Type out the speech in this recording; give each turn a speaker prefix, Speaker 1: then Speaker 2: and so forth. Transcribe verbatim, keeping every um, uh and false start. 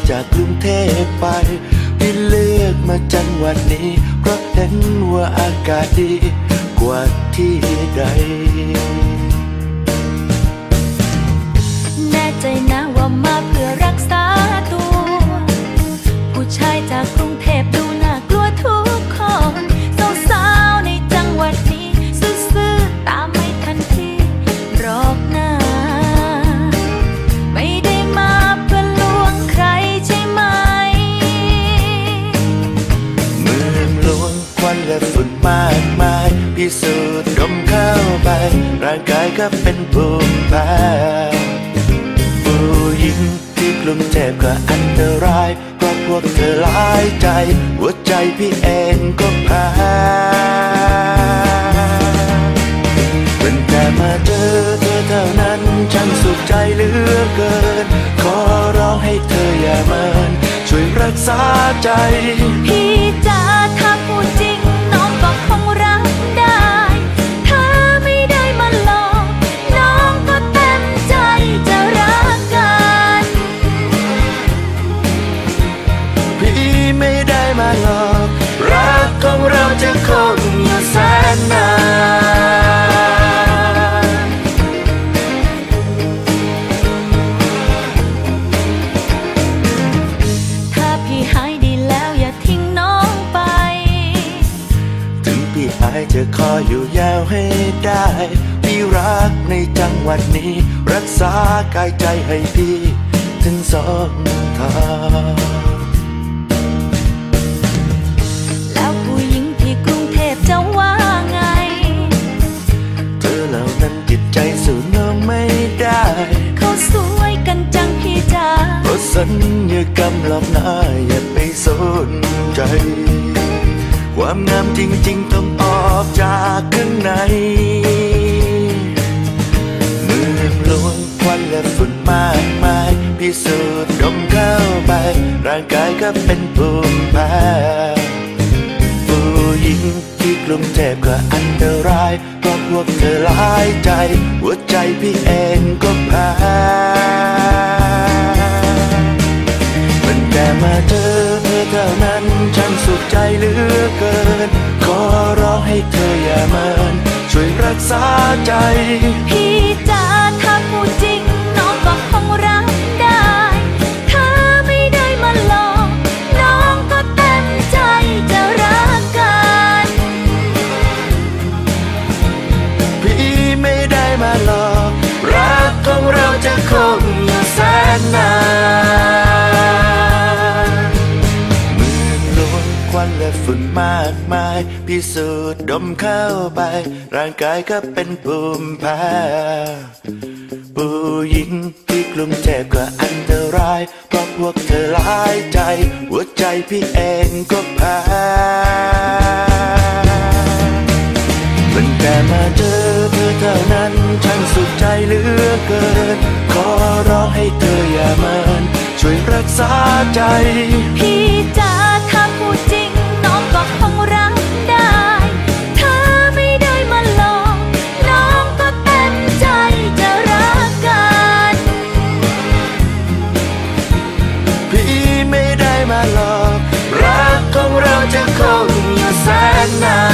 Speaker 1: จากกรุงเทพไปพี่เลือกมาจังหวัดนี้เพราะเห็นว่าอากาศดีกว่าที่ใด
Speaker 2: แน่ใจนะว่ามาเพื่อรักษาตัวผู้ชายจากกรุงเทพดูน่ากลัวทุกคนสาวๆในจังหวัดนี้ซื่อๆตามไม่ทันทีรอบหน้าไม่ได้มาเพื่อลวงใครใช่ไหม
Speaker 1: เมืองหลวงควันและฝุ่นมากมายพิสูจน์ดมเข้าไปร่างกายก็เป็นภูมิแพ้ผู้หญิงที่กรุงเทพก็อันตรายเพราะพวกเธอหลายใจหัวใจพี่เองก็แพ้เป็นแต่มาเจอเธอเท่านั้นฉันสุขใจเหลือเกินขอร้องให้เธออย่าเมินช่วยรักษาใจ
Speaker 2: พี่จ๋าถ้าพูดจริงน้องก็คงรักได้ถ้าไม่ได้มาหลอกน้องก็เต็มใจจะรักกัน
Speaker 1: พี่ไม่ได้มาหลอกรักของเราจะคงอยู่แสนนาน
Speaker 2: ถ้าพี่หายดีแล้วอย่าทิ้งน้องไป
Speaker 1: ถึงพี่หายจะคอยอยู่ยาวให้ได้พี่รักในจังหวัดนี้รักษากายใจให้พี่ถึงสองทาง
Speaker 2: แล้วผู้หญิงที่กรุงเทพจะว่าไง
Speaker 1: เธอเหล่านั้นจิตใจสู้น้องไม่ได้
Speaker 2: เขาสวยกันจังพี่จ๋า
Speaker 1: เพราะสัญญากรรมหลอกหน้าอย่าไปสนใจความงามจริงๆต้องออกจากข้างในเมืองหลวงควันและฝุ่นมากมายพิสูจน์ดมเข้าไปร่างกายก็เป็นภูมิแพ้ผู้หญิงที่กรุงเทพก็อันตรายเพราะพวกเธอหลายใจหัวใจพี่เองก็แพ้มันแต่มาเจอเธอเท่านั้นฉันสุขใจเหลือเกินขอร้องให้เธออย่าเมินช่วยรักษาใจ
Speaker 2: พี่จ๋าถ้าพูดจริงน้องก็คงรักได้ถ้าไม่ได้มาหลอกน้องก็เต็มใจจะรักกัน
Speaker 1: พี่ไม่ได้มาหลอกรักของเราจะคงอยู่แสนนานเมืองหลวงควันและฝุ่นมากมายพิสูจน์ดมเข้าไปร่างกายก็เป็นภูมิแพ้ผู้หญิงที่กรุงเทพก็อันตรายเพราะพวกเธอหลายใจหัวใจพี่เองก็แพ้เป็นแต่มาเจอเธอเท่านั้นฉันสุขใจเหลือเกินขอร้องให้เธออย่าเมินช่วยรักษาใจ
Speaker 2: พี่จ๋าถ้าพูดจริงน้องก็คงรักได้ถ้าไม่ได้มาหลอกน้องก็เต็มใจจะรักกัน
Speaker 1: พี่ไม่ได้มาหลอกรักของเราจะคงอยู่แสนนาน